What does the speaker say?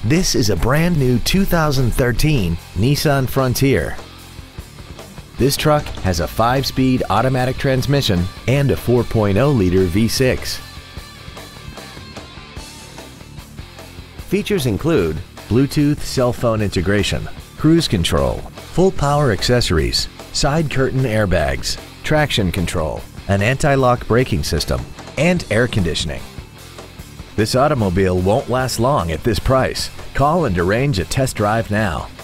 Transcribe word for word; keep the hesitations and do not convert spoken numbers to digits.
This is a brand new two thousand thirteen Nissan Frontier. This truck has a five-speed automatic transmission and a four point oh liter V six. Features include Bluetooth cell phone integration, cruise control, full power accessories, side curtain airbags, traction control, an anti-lock braking system, and air conditioning. This automobile won't last long at this price. Call and arrange a test drive now.